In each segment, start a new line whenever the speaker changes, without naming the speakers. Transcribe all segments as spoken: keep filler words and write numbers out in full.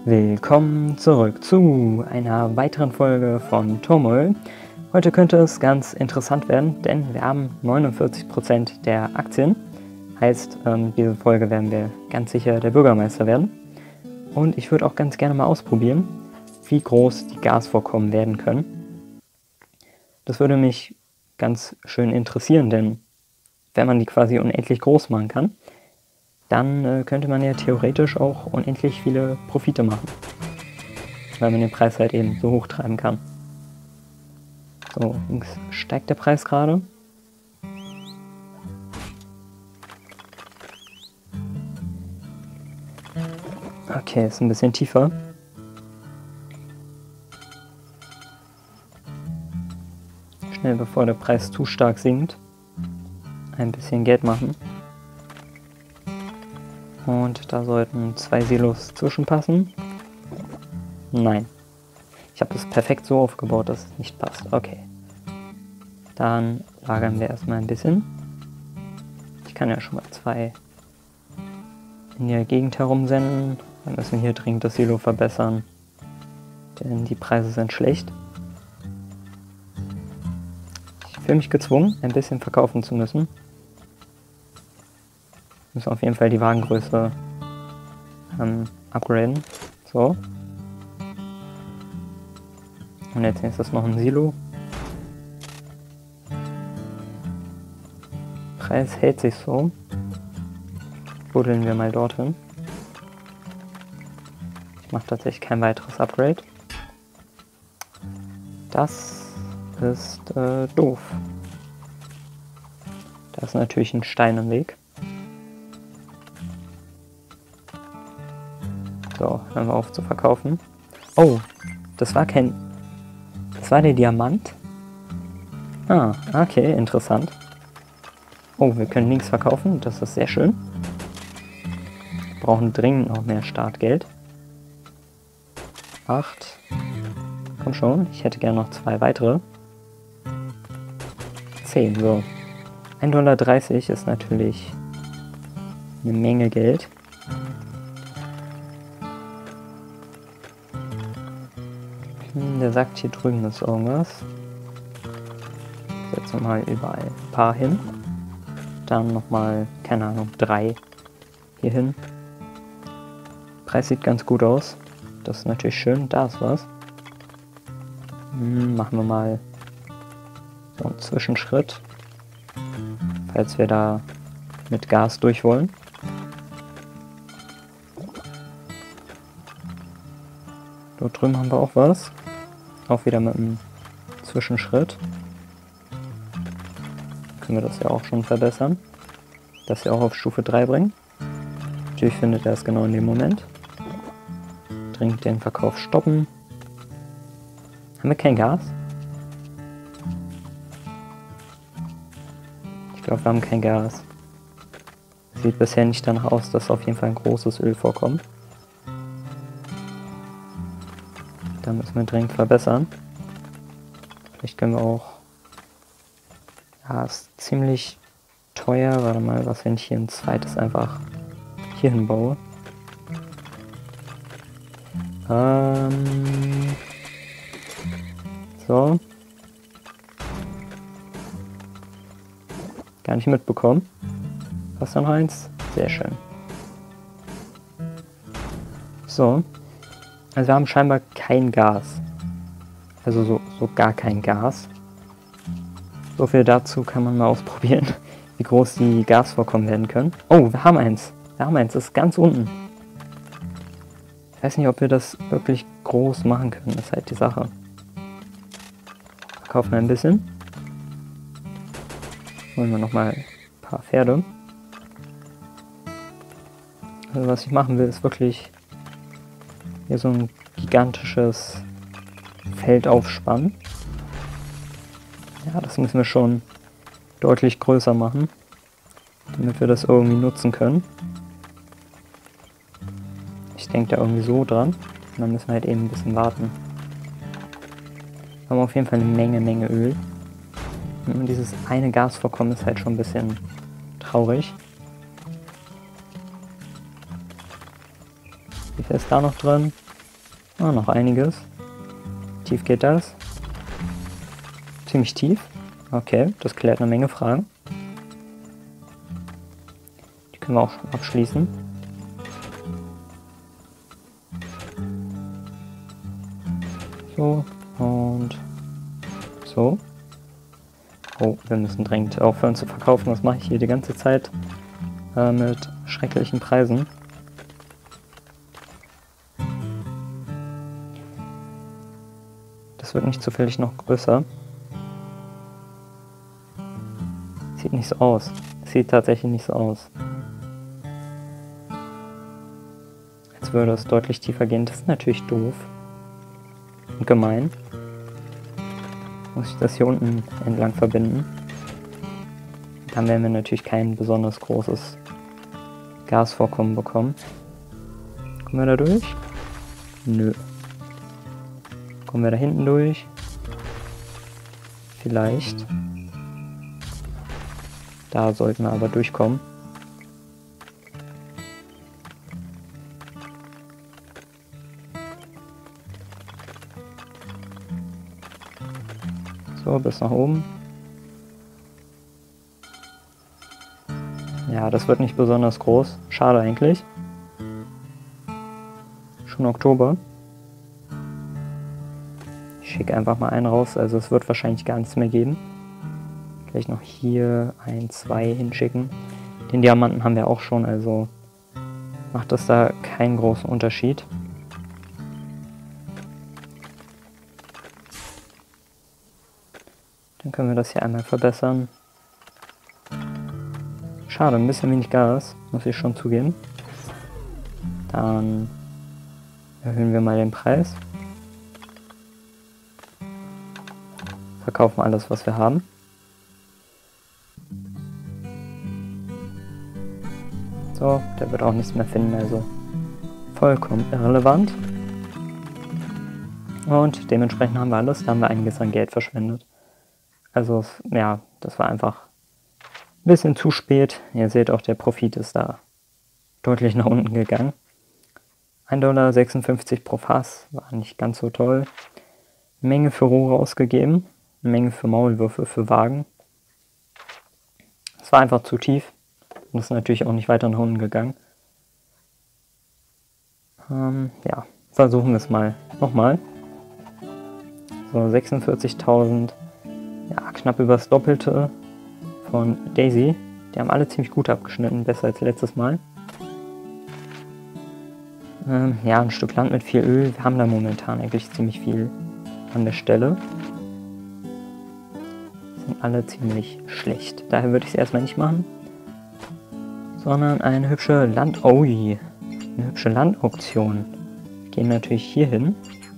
Willkommen zurück zu einer weiteren Folge von Turmoil. Heute könnte es ganz interessant werden, denn wir haben neunundvierzig Prozent der Aktien. Heißt, ähm, diese Folge werden wir ganz sicher der Bürgermeister werden. Und ich würde auch ganz gerne mal ausprobieren, wie groß die Gasvorkommen werden können. Das würde mich ganz schön interessieren, denn wenn man die quasi unendlich groß machen kann, dann äh, könnte man ja theoretisch auch unendlich viele Profite machen, weil man den Preis halt eben so hoch treiben kann. So, links steigt der Preis gerade. Okay, ist ein bisschen tiefer. Schnell, bevor der Preis zu stark sinkt, ein bisschen Geld machen. Und da sollten zwei Silos zwischenpassen. Nein. Ich habe das perfekt so aufgebaut, dass es nicht passt. Okay. Dann lagern wir erstmal ein bisschen. Ich kann ja schon mal zwei in der Gegend herumsenden. Wir müssen hier dringend das Silo verbessern, denn die Preise sind schlecht. Ich fühle mich gezwungen, ein bisschen verkaufen zu müssen. Wir müssen auf jeden Fall die Wagengröße ähm, upgraden. So. Und jetzt ist das noch ein Silo. Preis hält sich so. Buddeln wir mal dorthin. Ich mache tatsächlich kein weiteres Upgrade. Das ist äh, doof. Da ist natürlich ein Stein im Weg. So, hören wir auf zu verkaufen. Oh, das war kein... Das war der Diamant? Ah, okay, interessant. Oh, wir können links verkaufen, das ist sehr schön. Wir brauchen dringend noch mehr Startgeld. Acht. Komm schon, ich hätte gerne noch zwei weitere. Zehn, so. ein Dollar dreißig ist natürlich eine Menge Geld. Der sagt, hier drüben ist irgendwas. Setzen wir mal überall ein paar hin. Dann nochmal, keine Ahnung, drei hier hin. Preis sieht ganz gut aus. Das ist natürlich schön. Da ist was. Hm, machen wir mal so einen Zwischenschritt. Falls wir da mit Gas durch wollen. Dort drüben haben wir auch was. Auch wieder mit einem Zwischenschritt. Können wir das ja auch schon verbessern. Das ja auch auf Stufe drei bringen. Natürlich findet er es genau in dem Moment. Dringend den Verkauf stoppen. Haben wir kein Gas? Ich glaube, wir haben kein Gas. Sieht bisher nicht danach aus, dass auf jeden Fall ein großes Öl vorkommt. Da müssen wir dringend verbessern. Vielleicht können wir auch... Ja, ist ziemlich teuer. Warte mal, was, wenn ich hier ein zweites einfach hier hinbaue. Ähm... So. Gar nicht mitbekommen. Was noch eins? Sehr schön. So. Also wir haben scheinbar kein Gas. Also so, so gar kein Gas. So viel dazu kann man mal ausprobieren, wie groß die Gasvorkommen werden können. Oh, wir haben eins. Wir haben eins, das ist ganz unten. Ich weiß nicht, ob wir das wirklich groß machen können. Das ist halt die Sache. Verkaufen wir ein bisschen. Holen wir nochmal ein paar Pferde. Also was ich machen will, ist wirklich hier so ein gigantisches Feld aufspannen. Ja, das müssen wir schon deutlich größer machen, damit wir das irgendwie nutzen können. Ich denke da irgendwie so dran. Und dann müssen wir halt eben ein bisschen warten. Wir haben auf jeden Fall eine Menge, Menge Öl. Und dieses eine Gasvorkommen ist halt schon ein bisschen traurig. Wie viel ist da noch drin? Ah, noch einiges. Tief geht das. Ziemlich tief. Okay, das klärt eine Menge Fragen. Die können wir auch abschließen. So, und so. Oh, wir müssen dringend aufhören zu verkaufen. Das mache ich hier die ganze Zeit äh, mit schrecklichen Preisen. Das wird nicht zufällig noch größer. Sieht nicht so aus. Sieht tatsächlich nicht so aus. Jetzt würde es deutlich tiefer gehen. Das ist natürlich doof. Und gemein. Muss ich das hier unten entlang verbinden. Dann werden wir natürlich kein besonders großes Gasvorkommen bekommen. Kommen wir da durch? Nö. Kommen wir da hinten durch? Vielleicht. Da sollten wir aber durchkommen. So, bis nach oben. Ja, das wird nicht besonders groß. Schade eigentlich. Schon Oktober. Ich schicke einfach mal einen raus, also es wird wahrscheinlich gar nichts mehr geben. Vielleicht noch hier ein, zwei hinschicken. Den Diamanten haben wir auch schon, also macht das da keinen großen Unterschied. Dann können wir das hier einmal verbessern. Schade, ein bisschen wenig Gas, muss ich schon zugeben. Dann erhöhen wir mal den Preis. Verkaufen alles, was wir haben. So, der wird auch nichts mehr finden, also vollkommen irrelevant. Und dementsprechend haben wir alles, da haben wir einiges an Geld verschwendet. Also, ja, das war einfach ein bisschen zu spät. Ihr seht auch, der Profit ist da deutlich nach unten gegangen. ein Komma sechsundfünfzig Dollar pro Fass, war nicht ganz so toll. Eine Menge für Rohre ausgegeben, eine Menge für Maulwürfe, für Wagen. Es war einfach zu tief und ist natürlich auch nicht weiter nach unten gegangen. Ähm, ja, versuchen wir es mal nochmal. So, sechsundvierzigtausend. Ja, knapp über das Doppelte von Daisy. Die haben alle ziemlich gut abgeschnitten, besser als letztes Mal. Ähm, ja, ein Stück Land mit viel Öl. Wir haben da momentan eigentlich ziemlich viel an der Stelle. Sind alle ziemlich schlecht. Daher würde ich es erstmal nicht machen. Sondern eine hübsche Land... Oh je. Eine hübsche Landauktion. Gehen natürlich hier hin.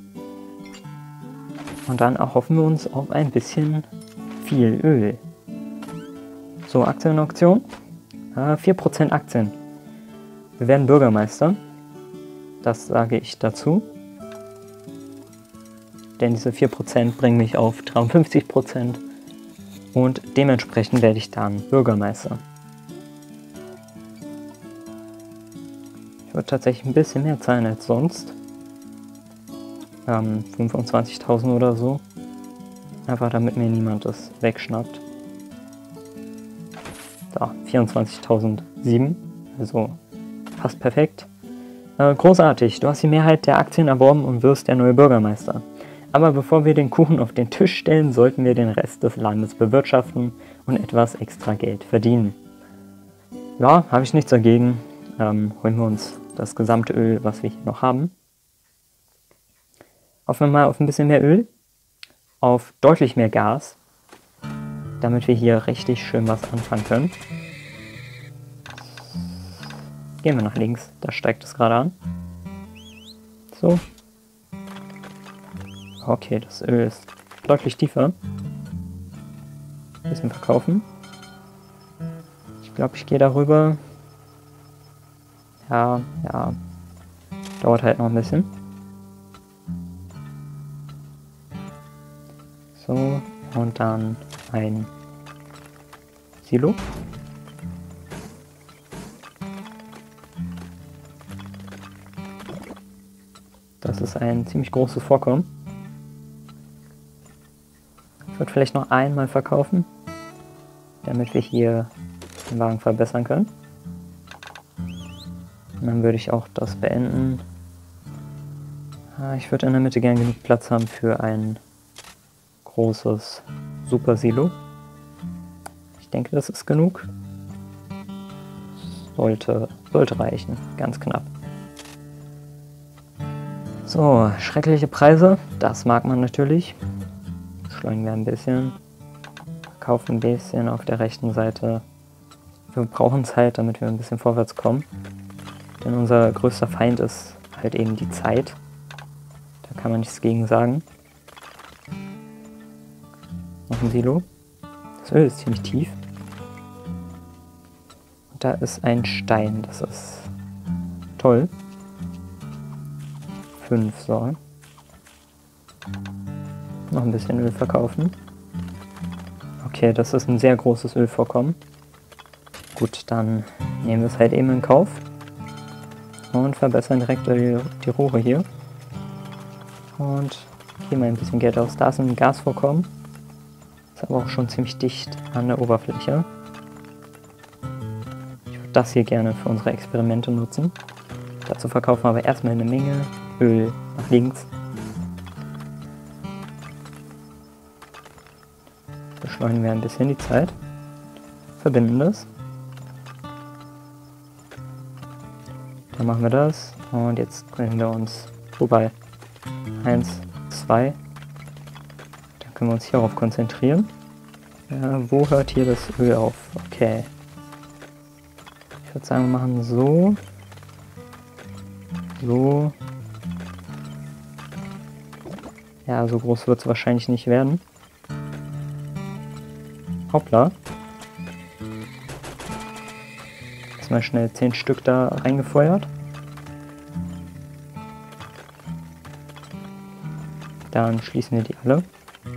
Und dann erhoffen wir uns auf ein bisschen viel Öl. So, Aktienauktion. Äh, vier Prozent Aktien. Wir werden Bürgermeister. Das sage ich dazu. Denn diese vier Prozent bringen mich auf dreiundfünfzig Prozent. Und dementsprechend werde ich dann Bürgermeister. Ich würde tatsächlich ein bisschen mehr zahlen als sonst. Ähm, fünfundzwanzigtausend oder so. Einfach damit mir niemand das wegschnappt. Da, vierundzwanzigtausendsieben. Also fast perfekt. Äh, großartig, du hast die Mehrheit der Aktien erworben und wirst der neue Bürgermeister. Aber bevor wir den Kuchen auf den Tisch stellen, sollten wir den Rest des Landes bewirtschaften und etwas extra Geld verdienen. Ja, habe ich nichts dagegen. Ähm, holen wir uns das gesamte Öl, was wir hier noch haben. Hoffen wir mal auf ein bisschen mehr Öl, auf deutlich mehr Gas, damit wir hier richtig schön was anfangen können. Gehen wir nach links, da steigt es gerade an. So. Okay, das Öl ist deutlich tiefer. Ein bisschen verkaufen. Ich glaube, ich gehe darüber. Ja, ja. Dauert halt noch ein bisschen. So, und dann ein Silo. Das ist ein ziemlich großes Vorkommen. Ich würde vielleicht noch einmal verkaufen, damit wir hier den Wagen verbessern können. Und dann würde ich auch das beenden. Ich würde in der Mitte gerne genug Platz haben für ein großes Super Silo. Ich denke, das ist genug. Sollte, sollte reichen, ganz knapp. So, schreckliche Preise, das mag man natürlich. Beschleunigen wir ein bisschen. Kaufen ein bisschen auf der rechten Seite. Wir brauchen Zeit, damit wir ein bisschen vorwärts kommen. Denn unser größter Feind ist halt eben die Zeit. Da kann man nichts gegen sagen. Noch ein Silo. Das Öl ist ziemlich tief. Und da ist ein Stein, das ist toll. Fünf, so. Noch ein bisschen Öl verkaufen. Okay, das ist ein sehr großes Ölvorkommen. Gut, dann nehmen wir es halt eben in Kauf. Und verbessern direkt die, die Rohre hier. Und geben mal ein bisschen Geld aus. Da ist ein Gasvorkommen. Ist aber auch schon ziemlich dicht an der Oberfläche. Ich würde das hier gerne für unsere Experimente nutzen. Dazu verkaufen wir aber erstmal eine Menge Öl nach links. Beschleunigen wir ein bisschen die Zeit. Verbinden das. Dann machen wir das. Und jetzt bringen wir uns vorbei. Eins, zwei. Dann können wir uns hierauf konzentrieren. Ja, wo hört hier das Öl auf? Okay. Ich würde sagen, wir machen so. So. Ja, so groß wird es wahrscheinlich nicht werden. Hoppla. Erstmal schnell zehn Stück da reingefeuert. Dann schließen wir die alle.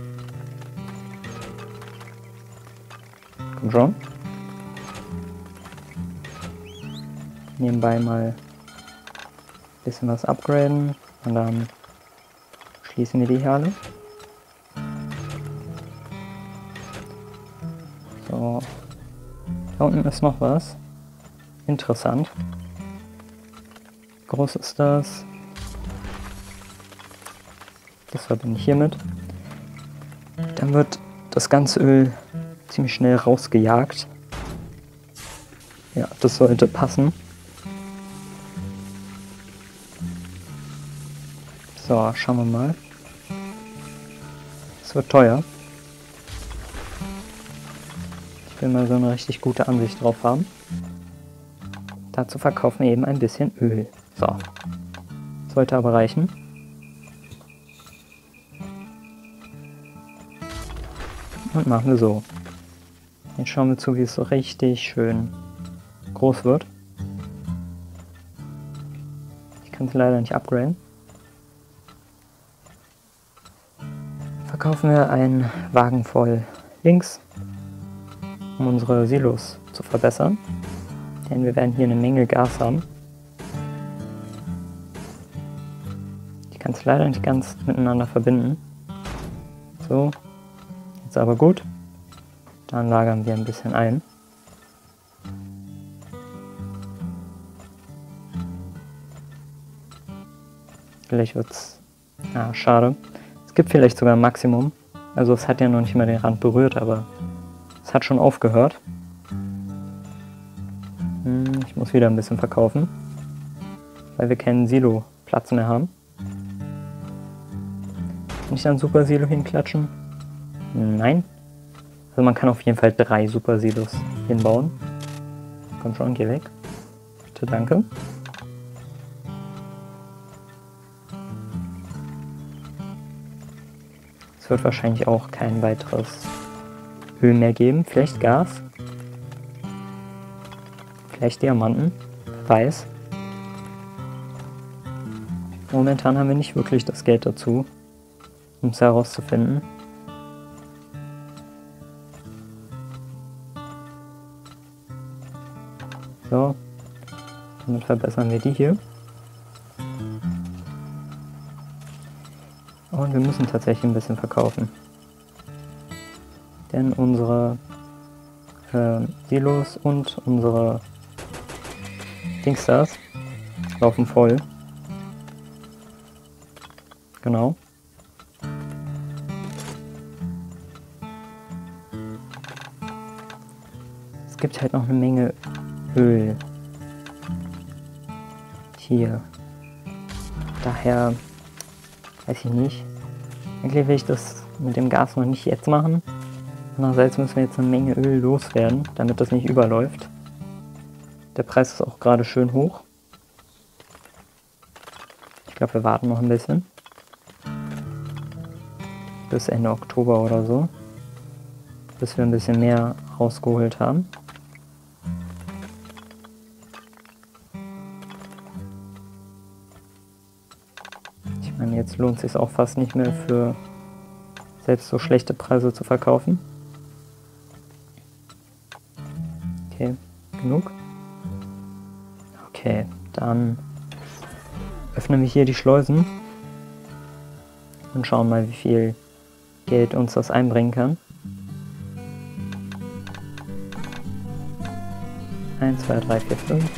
Komm schon. Nebenbei mal ein bisschen was upgraden und dann schließen wir die hier alle. So. Da unten ist noch was. Interessant. Wie groß ist das? Das verbinde ich hiermit. Dann wird das ganze Öl ziemlich schnell rausgejagt. Ja, das sollte passen. So, schauen wir mal. Es wird teuer. Ich will mal so eine richtig gute Ansicht drauf haben. Dazu verkaufen wir eben ein bisschen Öl. So. Sollte aber reichen. Und machen wir so. Jetzt schauen wir zu, wie es so richtig schön groß wird. Ich kann es leider nicht upgraden. Verkaufen wir einen Wagen voll links, um unsere Silos zu verbessern. Denn wir werden hier eine Menge Gas haben. Ich kann es leider nicht ganz miteinander verbinden. So, jetzt aber gut. Dann lagern wir ein bisschen ein. Vielleicht wird es... Ah, schade. Es gibt vielleicht sogar ein Maximum. Also es hat ja noch nicht mal den Rand berührt, aber es hat schon aufgehört. Hm, ich muss wieder ein bisschen verkaufen, weil wir keinen Silo-Platz mehr haben. Kann ich da ein Super Silo hinklatschen? Nein. Also man kann auf jeden Fall drei Super Silos hinbauen. Komm schon, geh weg. Bitte, danke. Es wird wahrscheinlich auch kein weiteres Öl mehr geben. Vielleicht Gas. Vielleicht Diamanten. Wer weiß. Momentan haben wir nicht wirklich das Geld dazu, um es herauszufinden. So. Damit verbessern wir die hier. Aber wir müssen tatsächlich ein bisschen verkaufen. Denn unsere äh, Silos und unsere Dingstars laufen voll. Genau. Es gibt halt noch eine Menge Öl. Hier. Daher weiß ich nicht. Eigentlich will ich das mit dem Gas noch nicht jetzt machen. Andererseits müssen wir jetzt eine Menge Öl loswerden, damit das nicht überläuft. Der Preis ist auch gerade schön hoch. Ich glaube, wir warten noch ein bisschen. Bis Ende Oktober oder so. Bis wir ein bisschen mehr rausgeholt haben. Ich meine, jetzt lohnt es sich auch fast nicht mehr für selbst so schlechte Preise zu verkaufen. Okay, genug. Okay, dann öffnen wir hier die Schleusen und schauen mal, wie viel Geld uns das einbringen kann. eins, zwei, drei, vier, fünf.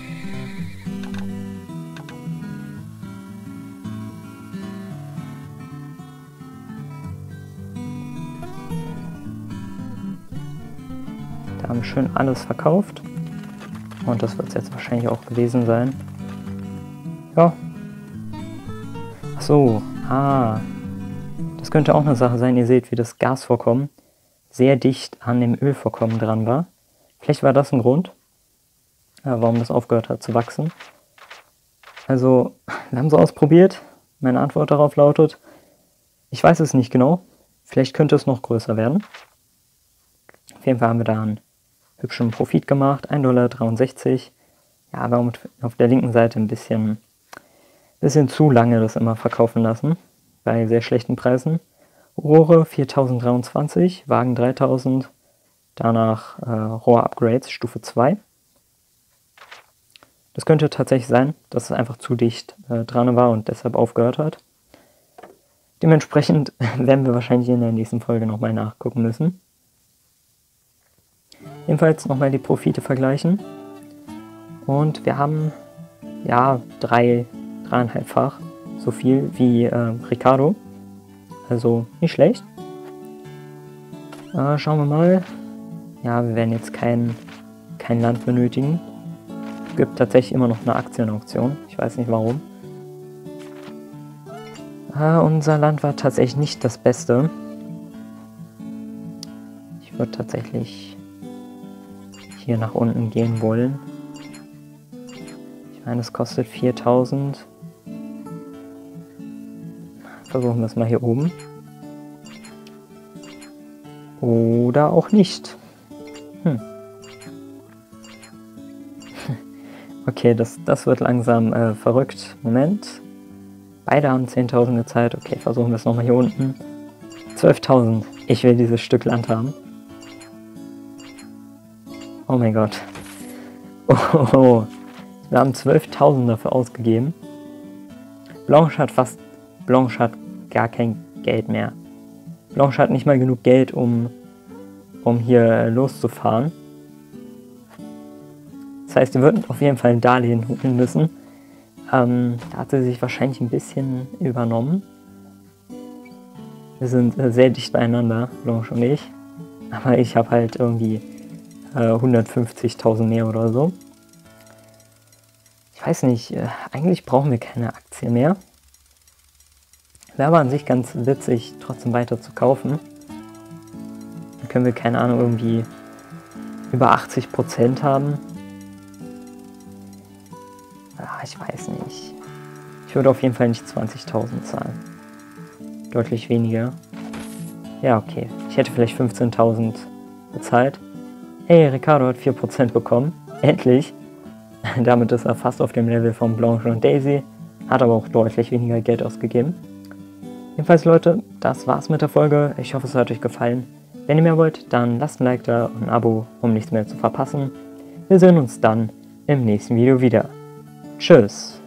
Da haben wir schön alles verkauft. Und das wird es jetzt wahrscheinlich auch gewesen sein. Ja. Ach so, ah. Das könnte auch eine Sache sein. Ihr seht, wie das Gasvorkommen sehr dicht an dem Ölvorkommen dran war. Vielleicht war das ein Grund, warum das aufgehört hat zu wachsen. Also, wir haben es ausprobiert. Meine Antwort darauf lautet, ich weiß es nicht genau. Vielleicht könnte es noch größer werden. Auf jeden Fall haben wir da einen hübschen Profit gemacht. ein Komma dreiundsechzig Dollar. Ja, wir haben auf der linken Seite ein bisschen, bisschen zu lange das immer verkaufen lassen. Bei sehr schlechten Preisen. Rohre viertausenddreiundzwanzig, Wagen dreitausend. Danach äh, Rohr-Upgrades Stufe zwei. Das könnte tatsächlich sein, dass es einfach zu dicht äh, dran war und deshalb aufgehört hat. Dementsprechend werden wir wahrscheinlich in der nächsten Folge nochmal nachgucken müssen. Ebenfalls nochmal die Profite vergleichen. Und wir haben ja drei, dreieinhalbfach so viel wie äh, Ricardo. Also nicht schlecht. Äh, schauen wir mal. Ja, wir werden jetzt kein, kein Land benötigen. Es gibt tatsächlich immer noch eine Aktienauktion. Ich weiß nicht warum. Ah, unser Land war tatsächlich nicht das Beste. Ich würde tatsächlich hier nach unten gehen wollen. Ich meine, es kostet viertausend. Versuchen wir es mal hier oben. Oder auch nicht. Hm. Okay, das, das wird langsam äh, verrückt. Moment. Beide haben zehntausend gezahlt. Okay, versuchen wir es nochmal hier unten. zwölftausend. Ich will dieses Stück Land haben. Oh mein Gott. Oh, wir haben zwölftausend dafür ausgegeben. Blanche hat fast... Blanche hat gar kein Geld mehr. Blanche hat nicht mal genug Geld, um, um hier loszufahren. Das heißt, sie würden auf jeden Fall ein Darlehen holen müssen. Ähm, da hat sie sich wahrscheinlich ein bisschen übernommen. Wir sind äh, sehr dicht beieinander, Blanche und ich. Aber ich habe halt irgendwie äh, hundertfünfzigtausend mehr oder so. Ich weiß nicht, äh, eigentlich brauchen wir keine Aktie mehr. Wäre aber an sich ganz witzig, trotzdem weiter zu kaufen. Dann können wir, keine Ahnung, irgendwie über achtzig Prozent haben. Ah, ich weiß nicht. Ich würde auf jeden Fall nicht zwanzigtausend zahlen. Deutlich weniger. Ja, okay. Ich hätte vielleicht fünfzehntausend bezahlt. Hey, Ricardo hat vier Prozent bekommen. Endlich. Damit ist er fast auf dem Level von Blanche und Daisy. Hat aber auch deutlich weniger Geld ausgegeben. Jedenfalls, Leute, das war's mit der Folge. Ich hoffe, es hat euch gefallen. Wenn ihr mehr wollt, dann lasst ein Like da und ein Abo, um nichts mehr zu verpassen. Wir sehen uns dann im nächsten Video wieder. Tschüss!